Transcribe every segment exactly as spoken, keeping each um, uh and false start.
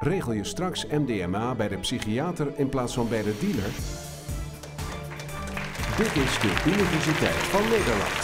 Regel je straks M D M A bij de psychiater in plaats van bij de dealer? Dit is de Universiteit van Nederland.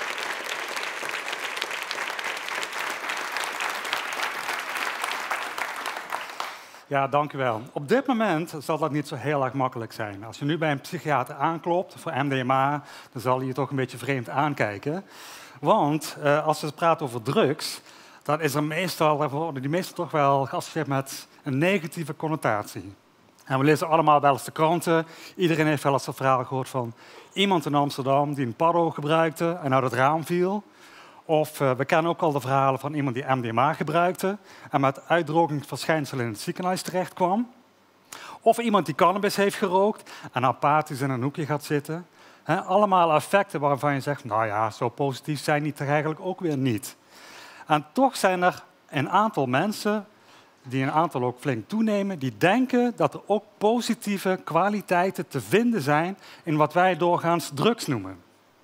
Ja, dank u wel. Op dit moment zal dat niet zo heel erg makkelijk zijn. Als je nu bij een psychiater aanklopt voor M D M A, dan zal hij je toch een beetje vreemd aankijken. Want uh, als we praten over drugs, dan is er meestal, worden die meestal toch wel geassocieerd met een negatieve connotatie. En we lezen allemaal wel eens de kranten. Iedereen heeft wel eens het verhaal gehoord van iemand in Amsterdam die een paddo gebruikte en uit het raam viel. Of uh, we kennen ook al de verhalen van iemand die M D M A gebruikte en met uitdrogingsverschijnselen in het ziekenhuis terecht kwam. Of iemand die cannabis heeft gerookt en apathisch in een hoekje gaat zitten. He, allemaal effecten waarvan je zegt, nou ja, zo positief zijn die toch eigenlijk ook weer niet. En toch zijn er een aantal mensen, die een aantal ook flink toenemen, die denken dat er ook positieve kwaliteiten te vinden zijn in wat wij doorgaans drugs noemen.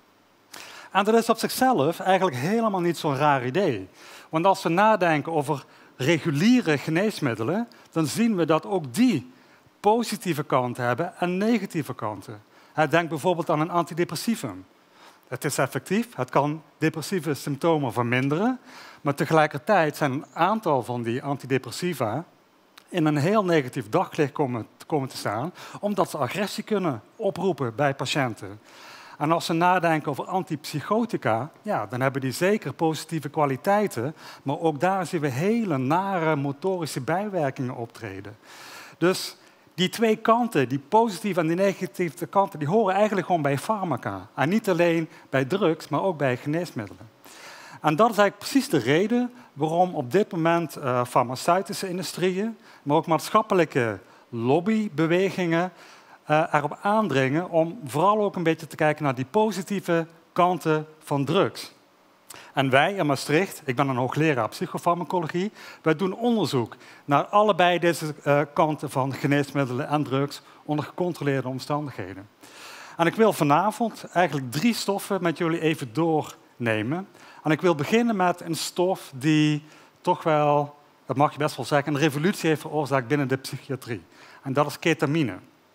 En dat is op zichzelf eigenlijk helemaal niet zo'n raar idee. Want als we nadenken over reguliere geneesmiddelen, dan zien we dat ook die positieve kanten hebben en negatieve kanten. Denk bijvoorbeeld aan een antidepressivum. Het is effectief, het kan depressieve symptomen verminderen, maar tegelijkertijd zijn een aantal van die antidepressiva in een heel negatief daglicht komen, komen te staan, omdat ze agressie kunnen oproepen bij patiënten. En als we nadenken over antipsychotica, ja, dan hebben die zeker positieve kwaliteiten, maar ook daar zien we hele nare motorische bijwerkingen optreden. Dus die twee kanten, die positieve en die negatieve kanten, die horen eigenlijk gewoon bij farmaca. En niet alleen bij drugs, maar ook bij geneesmiddelen. En dat is eigenlijk precies de reden waarom op dit moment uh, farmaceutische industrieën, maar ook maatschappelijke lobbybewegingen uh, erop aandringen om vooral ook een beetje te kijken naar die positieve kanten van drugs. En wij in Maastricht, ik ben een hoogleraar psychofarmacologie, wij doen onderzoek naar allebei deze uh, kanten van geneesmiddelen en drugs onder gecontroleerde omstandigheden. En ik wil vanavond eigenlijk drie stoffen met jullie even doornemen. En ik wil beginnen met een stof die toch wel, dat mag je best wel zeggen, een revolutie heeft veroorzaakt binnen de psychiatrie. En dat is ketamine.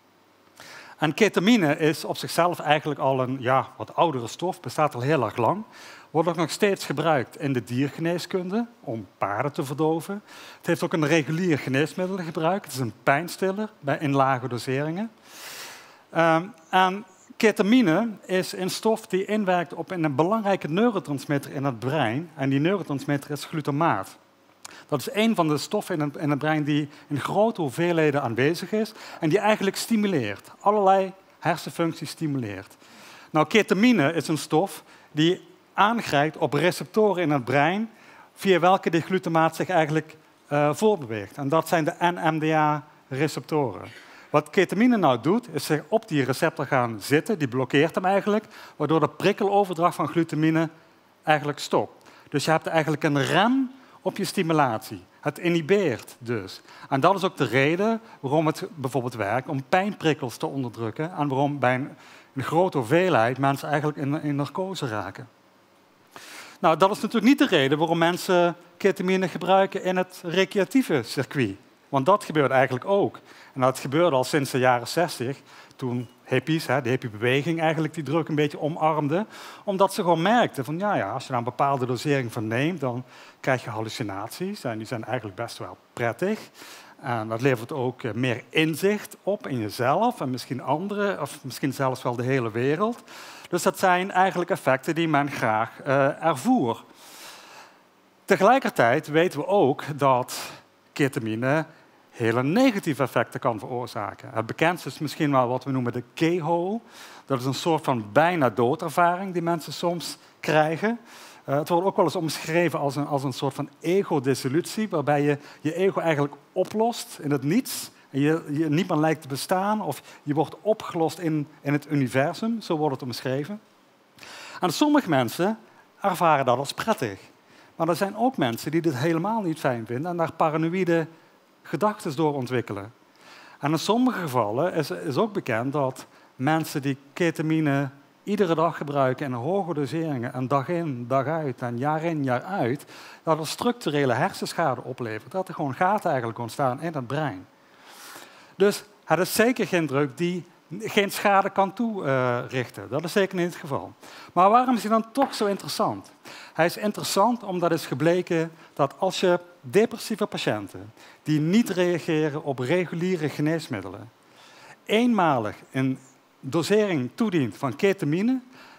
En ketamine is op zichzelf eigenlijk al een ja, wat oudere stof, bestaat al heel erg lang. Wordt ook nog steeds gebruikt in de diergeneeskunde om paarden te verdoven. Het heeft ook een regulier geneesmiddel gebruik. Het is een pijnstiller bij in lage doseringen. Um, en ketamine is een stof die inwerkt op een belangrijke neurotransmitter in het brein. En die neurotransmitter is glutamaat. Dat is een van de stoffen in het, in het brein die in grote hoeveelheden aanwezig is en die eigenlijk stimuleert. Allerlei hersenfuncties stimuleert. Nou, ketamine is een stof die aangrijpt op receptoren in het brein via welke de glutamaat zich eigenlijk uh, voortbeweegt. En dat zijn de N M D A-receptoren. Wat ketamine nou doet, is zich op die receptor gaan zitten, die blokkeert hem eigenlijk, waardoor de prikkeloverdracht van glutamine eigenlijk stopt. Dus je hebt eigenlijk een rem op je stimulatie. Het inhibeert dus. En dat is ook de reden waarom het bijvoorbeeld werkt om pijnprikkels te onderdrukken en waarom bij een, een grote hoeveelheid mensen eigenlijk in, in narcose raken. Nou, dat is natuurlijk niet de reden waarom mensen ketamine gebruiken in het recreatieve circuit. Want dat gebeurt eigenlijk ook. En dat gebeurde al sinds de jaren zestig, toen hippies, de hippiebeweging eigenlijk die druk een beetje omarmde. Omdat ze gewoon merkten van, ja, ja, als je daar een bepaalde dosering van neemt, dan krijg je hallucinaties. En die zijn eigenlijk best wel prettig. En dat levert ook meer inzicht op in jezelf en misschien anderen, of misschien zelfs wel de hele wereld. Dus dat zijn eigenlijk effecten die men graag uh, ervoer. Tegelijkertijd weten we ook dat ketamine hele negatieve effecten kan veroorzaken. Het bekendste is misschien wel wat we noemen de K-hole. Dat is een soort van bijna doodervaring die mensen soms krijgen. Uh, het wordt ook wel eens omschreven als een, als een soort van ego-dissolutie, waarbij je je ego eigenlijk oplost in het niets. En je, je niet meer lijkt te bestaan, of je wordt opgelost in, in het universum, zo wordt het omschreven. En sommige mensen ervaren dat als prettig. Maar er zijn ook mensen die dit helemaal niet fijn vinden en daar paranoïde gedachten door ontwikkelen. En in sommige gevallen is, is ook bekend dat mensen die ketamine iedere dag gebruiken in hoge doseringen en dag in, dag uit en jaar in, jaar uit, dat er structurele hersenschade oplevert. Dat er gewoon gaten eigenlijk ontstaan in het brein. Dus het is zeker geen drug die geen schade kan toerichten. Dat is zeker niet het geval. Maar waarom is hij dan toch zo interessant? Hij is interessant omdat is gebleken dat als je depressieve patiënten die niet reageren op reguliere geneesmiddelen, eenmalig een dosering toedient van ketamine,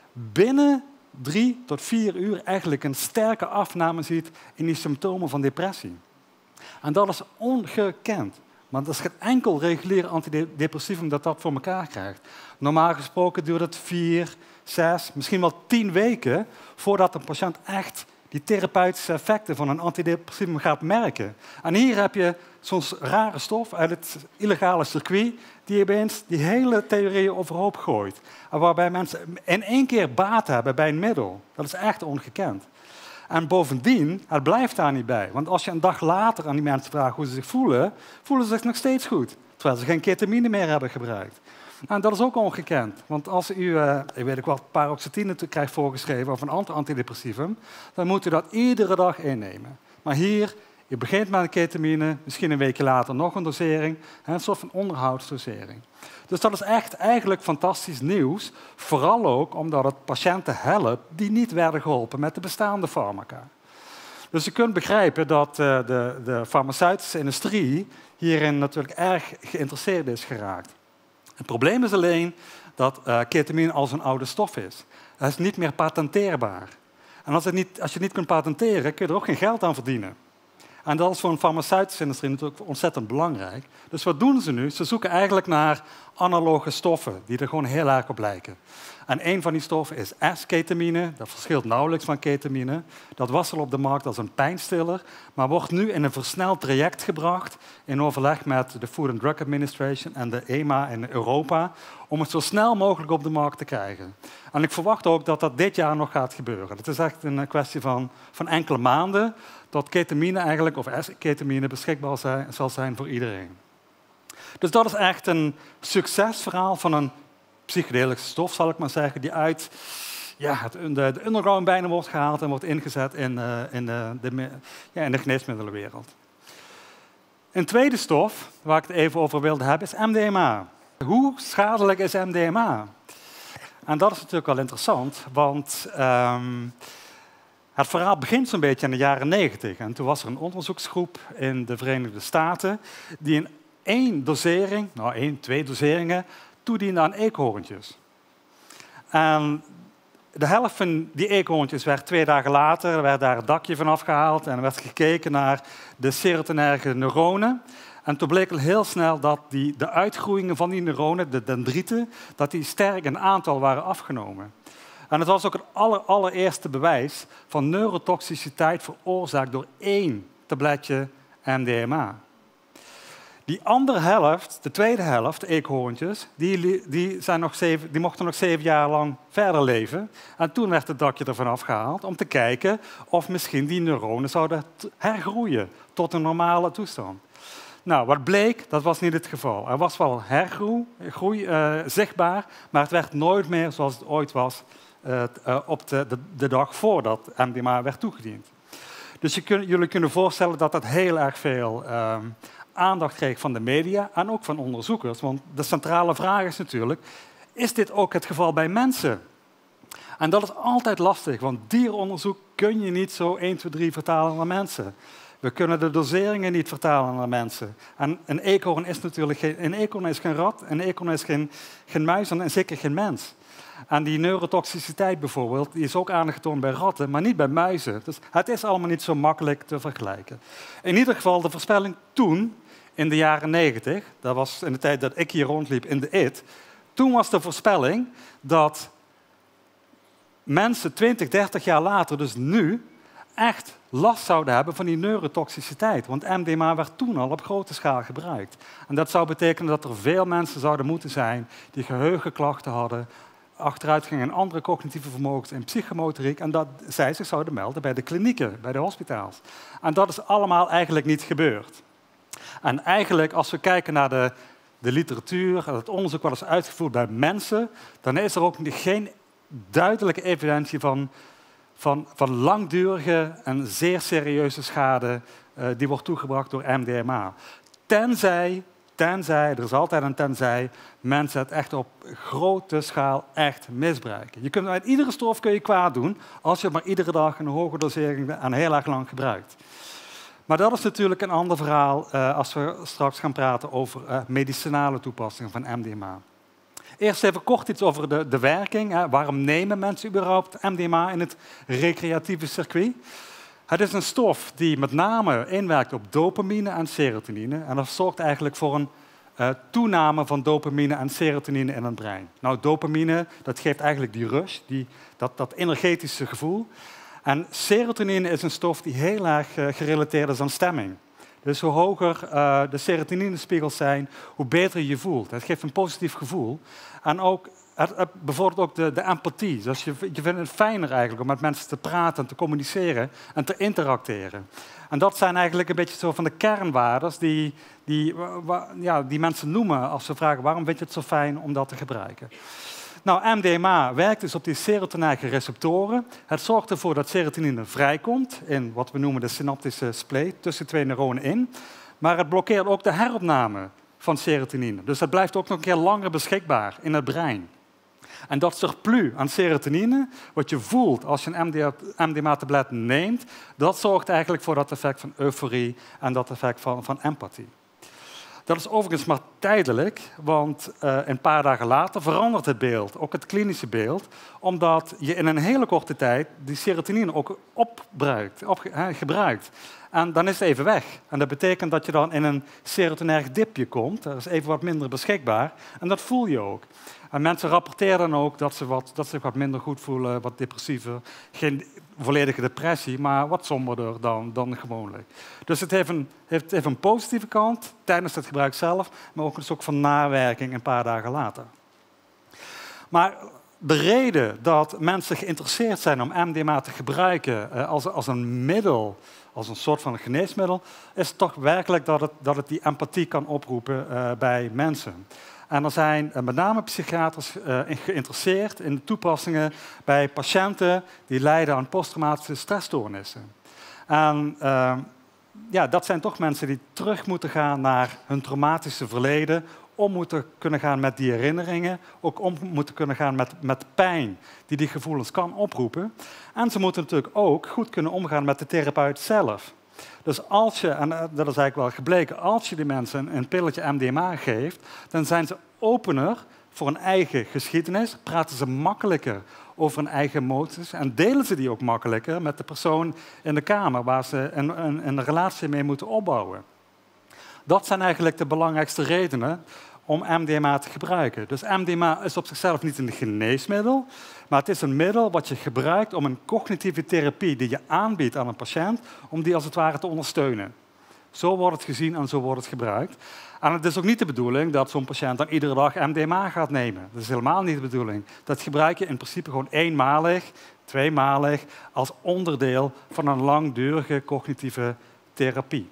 binnen drie tot vier uur eigenlijk een sterke afname ziet in die symptomen van depressie. En dat is ongekend. Want er is geen enkel regulier antidepressivum dat dat voor elkaar krijgt. Normaal gesproken duurt het vier, zes, misschien wel tien weken voordat een patiënt echt die therapeutische effecten van een antidepressivum gaat merken. En hier heb je zo'n rare stof uit het illegale circuit die opeens die hele theorieën overhoop gooit. En waarbij mensen in één keer baat hebben bij een middel. Dat is echt ongekend. En bovendien, het blijft daar niet bij. Want als je een dag later aan die mensen vraagt hoe ze zich voelen, voelen ze zich nog steeds goed. Terwijl ze geen ketamine meer hebben gebruikt. En dat is ook ongekend. Want als u, uh, ik weet ook wel, paroxetine krijgt voorgeschreven of een ander antidepressivum, dan moet u dat iedere dag innemen. Maar hier, je begint met een ketamine, misschien een weekje later nog een dosering, een soort van onderhoudsdosering. Dus dat is echt eigenlijk fantastisch nieuws. Vooral ook omdat het patiënten helpt die niet werden geholpen met de bestaande farmaca. Dus je kunt begrijpen dat uh, de, de farmaceutische industrie hierin natuurlijk erg geïnteresseerd is geraakt. Het probleem is alleen dat uh, ketamine als een oude stof is. Het is niet meer patenteerbaar. En als, het niet, als je het niet kunt patenteren, kun je er ook geen geld aan verdienen. En dat is voor een farmaceutische industrie natuurlijk ontzettend belangrijk. Dus wat doen ze nu? Ze zoeken eigenlijk naar analoge stoffen die er gewoon heel erg op lijken. En een van die stoffen is S-ketamine. Dat verschilt nauwelijks van ketamine. Dat was al op de markt als een pijnstiller, maar wordt nu in een versneld traject gebracht in overleg met de Food and Drug Administration en de E M A in Europa om het zo snel mogelijk op de markt te krijgen. En ik verwacht ook dat dat dit jaar nog gaat gebeuren. Het is echt een kwestie van, van enkele maanden dat ketamine eigenlijk, of S-ketamine beschikbaar zijn, zal zijn voor iedereen. Dus dat is echt een succesverhaal van een psychedelische stof, zal ik maar zeggen, die uit ja, het, de, de underground bijna wordt gehaald en wordt ingezet in, uh, in, de, de, ja, in de geneesmiddelenwereld. Een tweede stof waar ik het even over wilde hebben is M D M A. Hoe schadelijk is M D M A? En dat is natuurlijk wel interessant, want um, het verhaal begint zo'n beetje in de jaren negentig. En toen was er een onderzoeksgroep in de Verenigde Staten die in één dosering, nou één, twee doseringen, toediende aan eekhoorntjes. En de helft van die eekhoorntjes werd twee dagen later, er werd daar het dakje van afgehaald en er werd gekeken naar de serotonerge neuronen. En toen bleek al heel snel dat die, de uitgroeien van die neuronen, de dendrieten, dat die sterk in aantal waren afgenomen. En het was ook het aller, allereerste bewijs van neurotoxiciteit veroorzaakt door één tabletje M D M A. Die andere helft, de tweede helft, de eekhoorntjes, die, die, zijn nog zeven, die mochten nog zeven jaar lang verder leven. En toen werd het dakje ervan afgehaald om te kijken of misschien die neuronen zouden hergroeien tot een normale toestand. Nou, wat bleek, dat was niet het geval. Er was wel hergroei groei, uh, zichtbaar, maar het werd nooit meer zoals het ooit was uh, uh, op de, de, de dag voordat M D M A werd toegediend. Dus je kun, jullie kunnen voorstellen dat dat heel erg veel uh, aandacht kreeg van de media en ook van onderzoekers. Want de centrale vraag is natuurlijk, is dit ook het geval bij mensen? En dat is altijd lastig, want dieronderzoek kun je niet zo één, twee, drie vertalen naar mensen. We kunnen de doseringen niet vertalen naar mensen. En een eekhoorn is natuurlijk geen, een eekhoorn is geen rat, een eekhoorn is geen, geen muis en zeker geen mens. En die neurotoxiciteit bijvoorbeeld, die is ook aangetoond bij ratten, maar niet bij muizen. Dus het is allemaal niet zo makkelijk te vergelijken. In ieder geval, de voorspelling toen, in de jaren negentig, dat was in de tijd dat ik hier rondliep in de I T, toen was de voorspelling dat mensen twintig, dertig jaar later, dus nu, echt last zouden hebben van die neurotoxiciteit. Want M D M A werd toen al op grote schaal gebruikt. En dat zou betekenen dat er veel mensen zouden moeten zijn die geheugenklachten hadden, achteruitgang in andere cognitieve vermogens en psychomotoriek, en dat zij zich zouden melden bij de klinieken, bij de hospitaals. En dat is allemaal eigenlijk niet gebeurd. En eigenlijk, als we kijken naar de, de literatuur, het onderzoek wat is uitgevoerd bij mensen, dan is er ook geen duidelijke evidentie van, van, van langdurige en zeer serieuze schade uh, die wordt toegebracht door M D M A. Tenzij, tenzij, er is altijd een tenzij, mensen het echt op grote schaal echt misbruiken. Je kunt met iedere stof kun je kwaad doen als je het maar iedere dag een hoge dosering en heel erg lang gebruikt. Maar dat is natuurlijk een ander verhaal uh, als we straks gaan praten over uh, medicinale toepassingen van M D M A. Eerst even kort iets over de, de werking. Hè. Waarom nemen mensen überhaupt M D M A in het recreatieve circuit? Het is een stof die met name inwerkt op dopamine en serotonine. En dat zorgt eigenlijk voor een uh, toename van dopamine en serotonine in het brein. Nou, dopamine, dat geeft eigenlijk die rush, die, dat, dat energetische gevoel. En serotonine is een stof die heel erg uh, gerelateerd is aan stemming. Dus hoe hoger uh, de serotoninespiegels zijn, hoe beter je je voelt. Het geeft een positief gevoel. En ook, het, het bevordert ook de, de empathie. Dus je, je vindt het fijner eigenlijk om met mensen te praten, te communiceren en te interacteren. En dat zijn eigenlijk een beetje zo van de kernwaarden die, die, wa, ja, die mensen noemen als ze vragen waarom vind je het zo fijn om dat te gebruiken. Nou, M D M A werkt dus op die serotonerge receptoren. Het zorgt ervoor dat serotonine vrijkomt in wat we noemen de synaptische spleet, tussen twee neuronen in. Maar het blokkeert ook de heropname van serotonine. Dus het blijft ook nog een keer langer beschikbaar in het brein. En dat surplus aan serotonine, wat je voelt als je een M D M A-tablet neemt, dat zorgt eigenlijk voor dat effect van euforie en dat effect van, van empathie. Dat is overigens maar tijdelijk, want uh, een paar dagen later verandert het beeld, ook het klinische beeld, omdat je in een hele korte tijd die serotonine ook opbruikt, op, he, gebruikt. En dan is het even weg. En dat betekent dat je dan in een serotonerg dipje komt, er is even wat minder beschikbaar, en dat voel je ook. En mensen rapporteren dan ook dat ze, wat, dat ze zich wat minder goed voelen, wat depressiever. Geen volledige depressie, maar wat somberder dan, dan gewoonlijk. Dus het heeft een, heeft, heeft een positieve kant tijdens het gebruik zelf, maar ook een soort van nawerking een paar dagen later. Maar de reden dat mensen geïnteresseerd zijn om M D M A te gebruiken uh, als, als een middel, als een soort van geneesmiddel, is toch werkelijk dat het, dat het die empathie kan oproepen uh, bij mensen. En er zijn uh, met name psychiaters uh, geïnteresseerd in de toepassingen bij patiënten die lijden aan posttraumatische stressstoornissen. En uh, ja, dat zijn toch mensen die terug moeten gaan naar hun traumatische verleden, om moeten kunnen gaan met die herinneringen, ook om moeten kunnen gaan met, met pijn die die gevoelens kan oproepen. En ze moeten natuurlijk ook goed kunnen omgaan met de therapeut zelf. Dus als je, en dat is eigenlijk wel gebleken, als je die mensen een pilletje M D M A geeft, dan zijn ze opener voor een eigen geschiedenis, praten ze makkelijker over hun eigen emoties en delen ze die ook makkelijker met de persoon in de kamer waar ze een, een, een relatie mee moeten opbouwen. Dat zijn eigenlijk de belangrijkste redenen om M D M A te gebruiken. Dus M D M A is op zichzelf niet een geneesmiddel, maar het is een middel wat je gebruikt om een cognitieve therapie die je aanbiedt aan een patiënt, om die als het ware te ondersteunen. Zo wordt het gezien en zo wordt het gebruikt. En het is ook niet de bedoeling dat zo'n patiënt dan iedere dag M D M A gaat nemen. Dat is helemaal niet de bedoeling. Dat gebruik je in principe gewoon eenmalig, tweemalig, als onderdeel van een langdurige cognitieve therapie.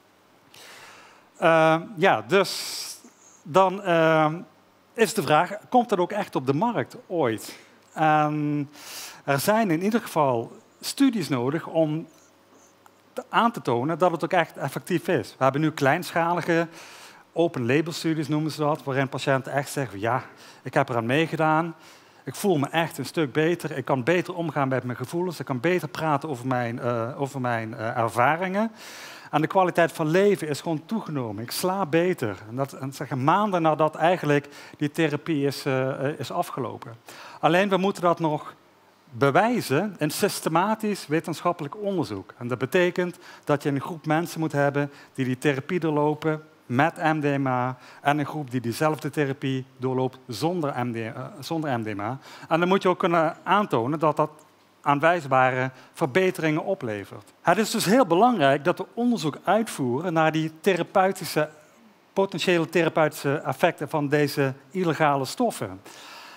Uh, ja, dus dan uh, is de vraag, komt dat ook echt op de markt ooit? En er zijn in ieder geval studies nodig om aan te tonen dat het ook echt effectief is. We hebben nu kleinschalige open-label studies, noemen ze dat, waarin patiënten echt zeggen, ja, ik heb eraan meegedaan, ik voel me echt een stuk beter, ik kan beter omgaan met mijn gevoelens, ik kan beter praten over mijn, uh, over mijn uh, ervaringen. En de kwaliteit van leven is gewoon toegenomen. Ik slaap beter. En dat en zeggen maanden nadat eigenlijk die therapie is, uh, is afgelopen. Alleen we moeten dat nog bewijzen in systematisch wetenschappelijk onderzoek. En dat betekent dat je een groep mensen moet hebben die die therapie doorlopen met M D M A en een groep die diezelfde therapie doorloopt zonder M D, uh, zonder M D M A. En dan moet je ook kunnen aantonen dat dat aanwijsbare verbeteringen oplevert. Het is dus heel belangrijk dat we onderzoek uitvoeren naar die therapeutische, potentiële therapeutische effecten van deze illegale stoffen.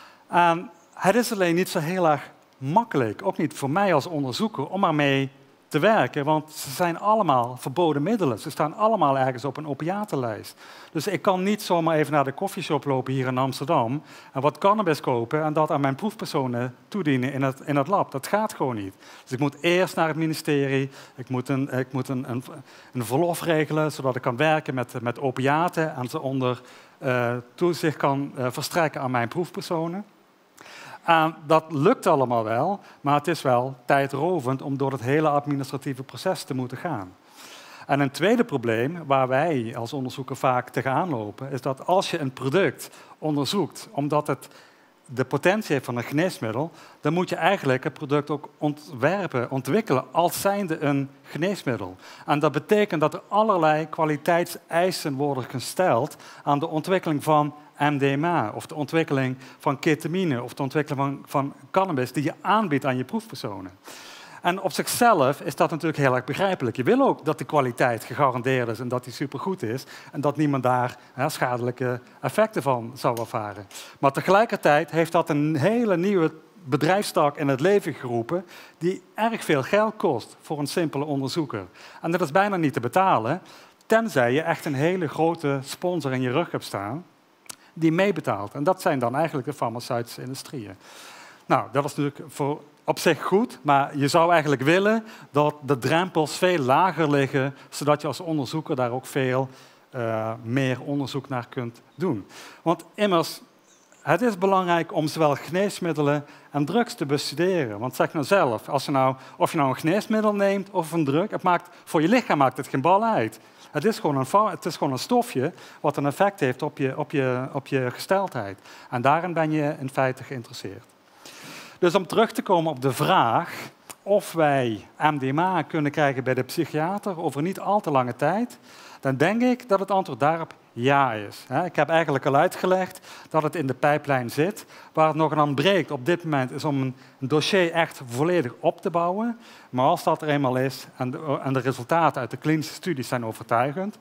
En het is alleen niet zo heel erg makkelijk, ook niet voor mij als onderzoeker, om ermee te te werken, want ze zijn allemaal verboden middelen. Ze staan allemaal ergens op een opiatenlijst. Dus ik kan niet zomaar even naar de koffieshop lopen hier in Amsterdam en wat cannabis kopen en dat aan mijn proefpersonen toedienen in het, in het lab. Dat gaat gewoon niet. Dus ik moet eerst naar het ministerie, ik moet een, ik moet een, een, een verlof regelen, zodat ik kan werken met, met opiaten en ze onder uh, toezicht kan uh, verstrekken aan mijn proefpersonen. Uh, dat lukt allemaal wel, maar het is wel tijdrovend om door het hele administratieve proces te moeten gaan. En een tweede probleem waar wij als onderzoeker vaak tegenaan lopen, is dat als je een product onderzoekt, omdat het de potentie heeft van een geneesmiddel, dan moet je eigenlijk het product ook ontwerpen, ontwikkelen als zijnde een geneesmiddel. En dat betekent dat er allerlei kwaliteitseisen worden gesteld aan de ontwikkeling van M D M A of de ontwikkeling van ketamine of de ontwikkeling van, van cannabis die je aanbiedt aan je proefpersonen. En op zichzelf is dat natuurlijk heel erg begrijpelijk. Je wil ook dat de kwaliteit gegarandeerd is en dat die supergoed is en dat niemand daar hè, schadelijke effecten van zou ervaren. Maar tegelijkertijd heeft dat een hele nieuwe bedrijfstak in het leven geroepen die erg veel geld kost voor een simpele onderzoeker. En dat is bijna niet te betalen, tenzij je echt een hele grote sponsor in je rug hebt staan die meebetaalt. En dat zijn dan eigenlijk de farmaceutische industrieën. Nou, dat is natuurlijk voor op zich goed, maar je zou eigenlijk willen dat de drempels veel lager liggen, zodat je als onderzoeker daar ook veel uh, meer onderzoek naar kunt doen. Want immers, het is belangrijk om zowel geneesmiddelen en drugs te bestuderen. Want zeg nou zelf, als je nou, of je nou een geneesmiddel neemt of een drug, het maakt, voor je lichaam maakt het geen bal uit. Het is, gewoon een, het is gewoon een stofje wat een effect heeft op je, op je, op je gesteldheid. En daarin ben je in feite geïnteresseerd. Dus om terug te komen op de vraag of wij M D M A kunnen krijgen bij de psychiater over niet al te lange tijd, dan denk ik dat het antwoord daarop ja is. Ik heb eigenlijk al uitgelegd dat het in de pijplijn zit. Waar het nog aan ontbreekt op dit moment is om een dossier echt volledig op te bouwen. Maar als dat er eenmaal is en de, en de resultaten uit de klinische studies zijn overtuigend,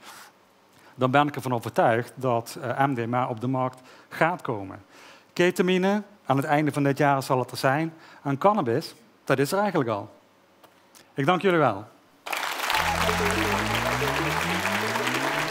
dan ben ik ervan overtuigd dat M D M A op de markt gaat komen. Ketamine, aan het einde van dit jaar zal het er zijn. En cannabis, dat is er eigenlijk al. Ik dank jullie wel.